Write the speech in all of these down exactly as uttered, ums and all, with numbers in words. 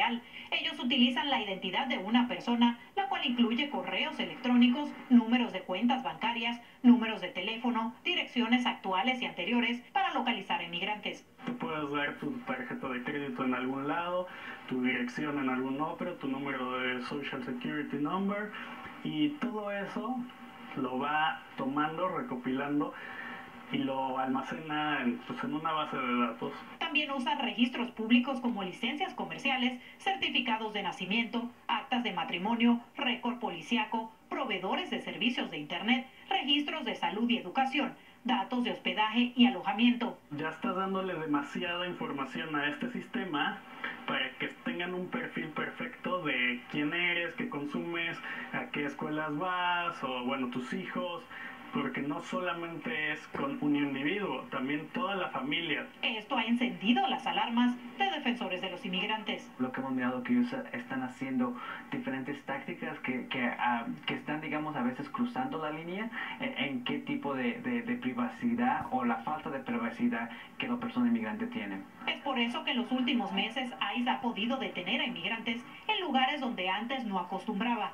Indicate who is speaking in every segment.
Speaker 1: real. Ellos utilizan la identidad de una persona, la cual incluye correos electrónicos, números de cuentas bancarias, números de teléfono, direcciones actuales y anteriores para localizar a inmigrantes.
Speaker 2: Tú puedes dar tu tarjeta de crédito en algún lado, tu dirección en algún otro, tu número de Social Security Number, y todo eso lo va tomando, recopilando y lo almacena en, pues, en una base de datos.
Speaker 1: También usan registros públicos como licencias comerciales, certificados de nacimiento, actas de matrimonio, récord policiaco, proveedores de servicios de Internet, registros de salud y educación, datos de hospedaje y alojamiento.
Speaker 2: Ya estás dándole demasiada información a este sistema para que tengan un perfil perfecto de quién eres, qué consumes, a qué escuelas vas, o bueno, tus hijos, porque no solamente es con un individuo, también toda la familia.
Speaker 1: Esto ha encendido las alarmas de defensores de los inmigrantes.
Speaker 3: Lo que hemos mirado que ellos están haciendo diferentes tácticas que, que, uh, que están, digamos, a veces cruzando la línea en, en qué tipo de, de, de privacidad o la falta de privacidad que la persona inmigrante tiene.
Speaker 1: Es por eso que en los últimos meses ICE ha podido detener a inmigrantes en lugares donde antes no acostumbraba.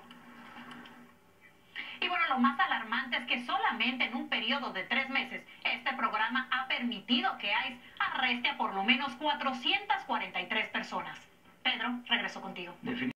Speaker 1: Y bueno, lo más alarmante es que solamente en un periodo de tres meses, este programa ha permitido que ICE arreste a por lo menos cuatrocientas cuarenta y tres personas. Pedro, regreso contigo.